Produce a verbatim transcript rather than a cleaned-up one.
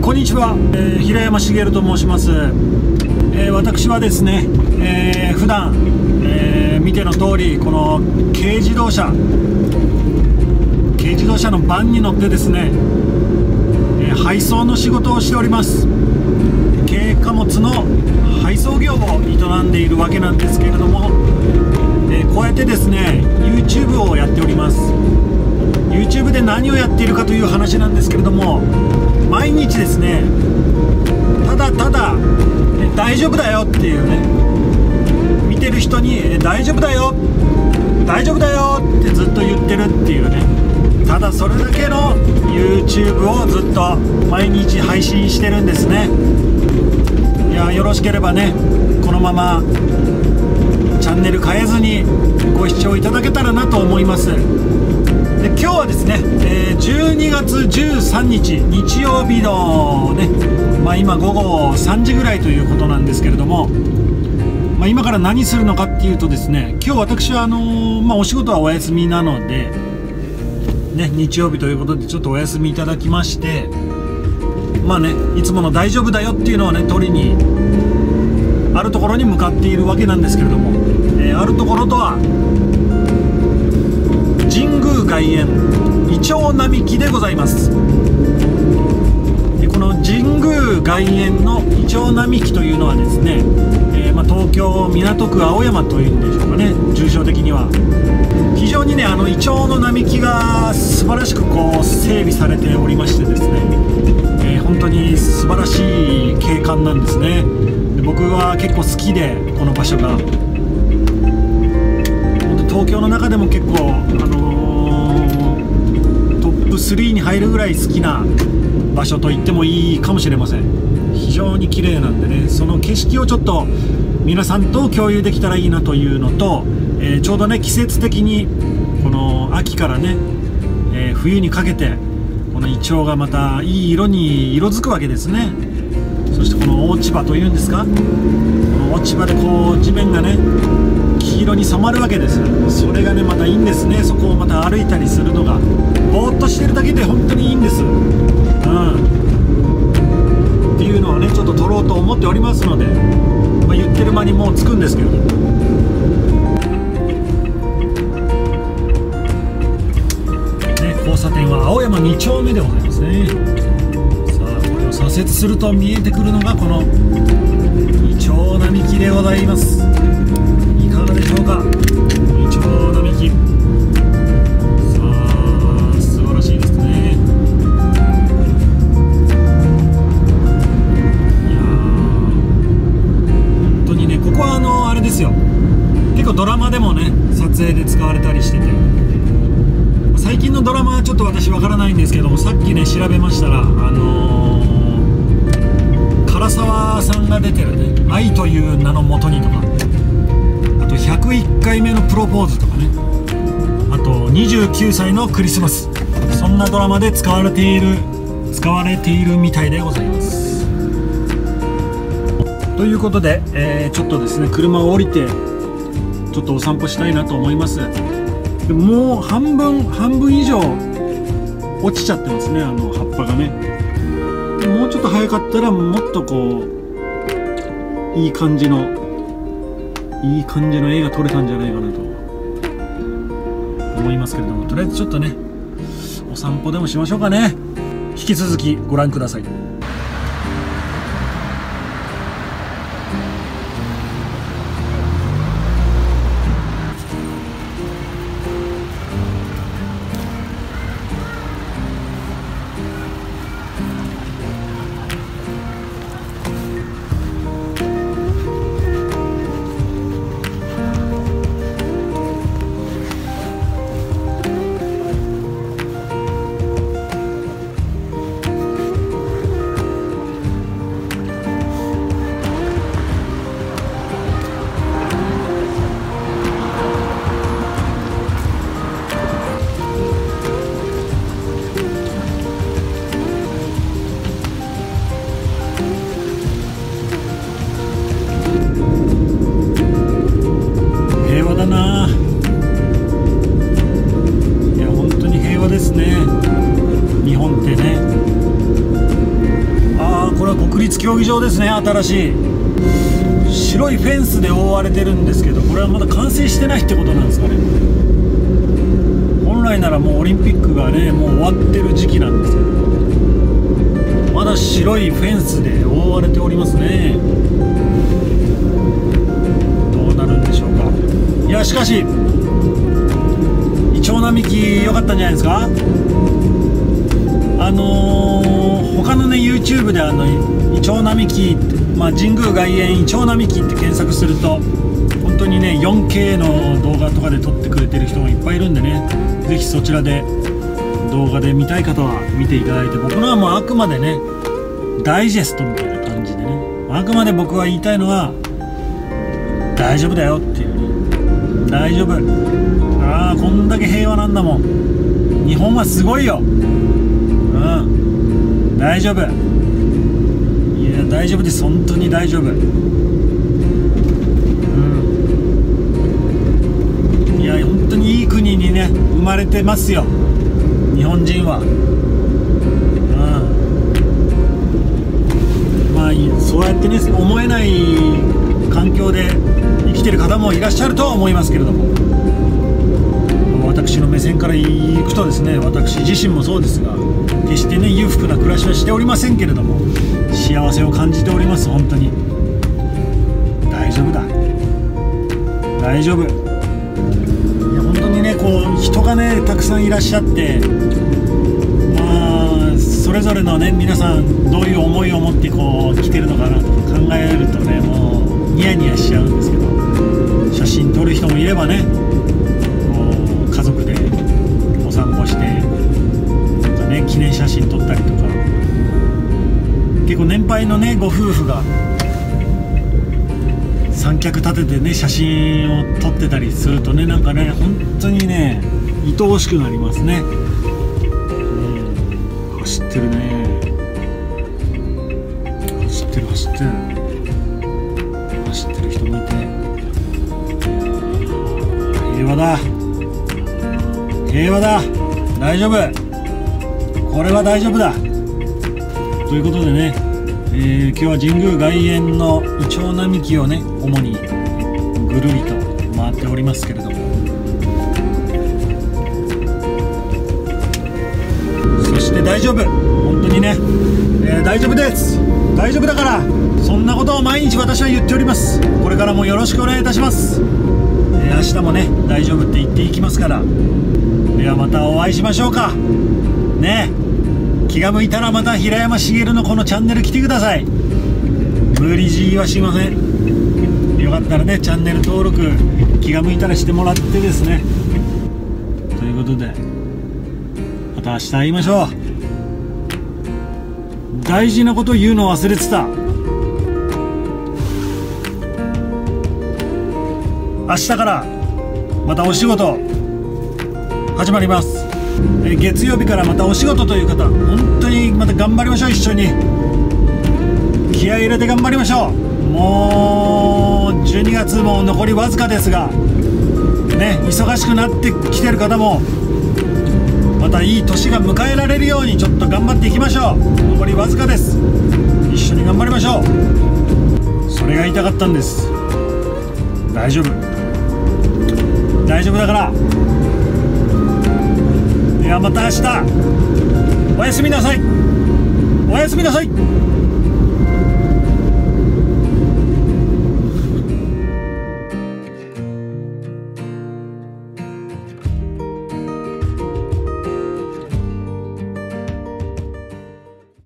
こんにちは、えー、平山茂と申します。えー、私はですね、えー、普段、えー、見ての通りこの軽自動車軽自動車のバンに乗ってですね、えー、配送の仕事をしております。軽貨物の配送業を営んでいるわけなんですけれども、えー、こうやってですね YouTube をやっております。 YouTube で何をやっているかという話なんですけれども、毎日ですねただただ、ね、大丈夫だよっていうね、見てる人に大丈夫だよ大丈夫だよってずっと言ってるっていうね、ただそれだけの YouTube をずっと毎日配信してるんですね。いや、よろしければねこのままチャンネル変えずにご視聴いただけたらなと思います。で今日はですね、えー、じゅうにがつじゅうさんにち日曜日のね、まあ、今午後さんじぐらいということなんですけれども、まあ、今から何するのかっていうとですね、今日私はあのーまあ、お仕事はお休みなので、ね、日曜日ということでちょっとお休みいただきまして、まあね、いつもの大丈夫だよっていうのをね取りにあるところに向かっているわけなんですけれども、えー、あるところとは神宮外苑イチョウ並木でございます。でこの神宮外苑のイチョウ並木というのはですね、えーまあ、東京港区青山というんでしょうかね、住所的には非常にねあのイチョウの並木が素晴らしくこう整備されておりましてですね、えー、本当に素晴らしい景観なんですね。で僕は結構好きで、この場所が東京の中でも結構、あのー、トップスリーに入るぐらい好きな場所と言ってもいいかもしれません。非常に綺麗なんでね、その景色をちょっと皆さんと共有できたらいいなというのと、えー、ちょうどね季節的にこの秋からね、えー、冬にかけてこのイチョウがまたいい色に色づくわけですね。そしてこの落ち葉というんですか、この落ち葉でこう地面がね黄色に染まるわけです。それがねまたいいんですね。そこをまた歩いたりするのがぼーっとしてるだけで本当にいいんです。うん、っていうのはねちょっと撮ろうと思っておりますので、まあ、言ってる間にもう着くんですけれども、ね、交差点は青山に丁目でございますね。さあこれを左折すると見えてくるのがこのイチョウ並木でございます。いかがでしょうか、イチョウ並木。さあ素晴らしいですね。いや本当にね、ここはあのあれですよ、結構ドラマでもね撮影で使われたりしてて、最近のドラマはちょっと私わからないんですけども、さっきね調べましたら、あのー、唐沢さんが出てるね「愛という名のもとに」とか、あとひゃくいっかいめのプロポーズとかね、あとにじゅうきゅうさいのクリスマス、そんなドラマで使われている使われているみたいでございます。ということで、えー、ちょっとですね車を降りてちょっとお散歩したいなと思います。でもう半分半分以上落ちちゃってますね、あの葉っぱがね。でもうちょっと早かったらもっとこういい感じのいい感じの絵が撮れたんじゃないかなと思いますけれども、とりあえずちょっとねお散歩でもしましょうかね。引き続きご覧ください。 立競技場ですね。新しい白いフェンスで覆われてるんですけど、これはまだ完成してないってことなんですかね。本来ならもうオリンピックがねもう終わってる時期なんですけど、まだ白いフェンスで覆われておりますね。どうなるんでしょうか。いやしかしイチョウ並木良かったんじゃないですか。あのー、他のね YouTube であのイチョウ並木って、まあ、神宮外苑イチョウ並木って検索すると本当にね よんケー の動画とかで撮ってくれてる人がいっぱいいるんでね、ぜひそちらで動画で見たい方は見ていただいて、僕のはもうあくまでねダイジェストみたいな感じでね、あくまで僕は言いたいのは大丈夫だよっていう、大丈夫、ああこんだけ平和なんだもん、日本はすごいよ、うん、大丈夫、いや大丈夫です、本当に大丈夫、うん、いや本当にいい国にね生まれてますよ日本人は。まあ、そうやってね思えない環境で生きてる方もいらっしゃるとは思いますけれども、私の目線からいくとですね、私自身もそうですが決してね裕福な暮らしはしておりませんけれども、幸せを感じております。本当に大丈夫だ、大丈夫、いや本当にねこう人がねたくさんいらっしゃって、まあそれぞれのね皆さんどういう思いを持ってこう来てるのかなと考えるとね、もうニヤニヤしちゃうんですけど、写真撮る人もいればね、こう家族でお散歩してなんかね記念写真撮ったりとか、結構年配のねご夫婦が三脚立ててね写真を撮ってたりするとね、なんかね本当にね愛おしくなりますね。走ってるね、走ってる走ってる走ってる人もいて、平和だ平和だ、大丈夫、これは大丈夫だということでね、えー、今日は神宮外苑のイチョウ並木をね主にぐるりと回っておりますけれども、そして大丈夫、本当にね、えー、大丈夫です、大丈夫だから、そんなことを毎日私は言っております。これからもよろしくお願いいたします、えー、明日もね大丈夫って言っていきますから、ではまたお会いしましょうかね。気が向いたらまた平山茂のこのチャンネル来てください。無理強いはしません。よかったらねチャンネル登録気が向いたらしてもらってですね、ということでまた明日会いましょう。大事なこと言うの忘れてた。明日からまたお仕事始まります。え月曜日からまたお仕事という方、本当にまた頑張りましょう。一緒に気合い入れて頑張りましょう。もうじゅうにがつも残りわずかですがね、忙しくなってきてる方もまたいい年が迎えられるようにちょっと頑張っていきましょう。残りわずかです。一緒に頑張りましょう。それが言いたかったんです。大丈夫大丈夫だから。ではまた明日、おやすみなさい、おやすみなさい。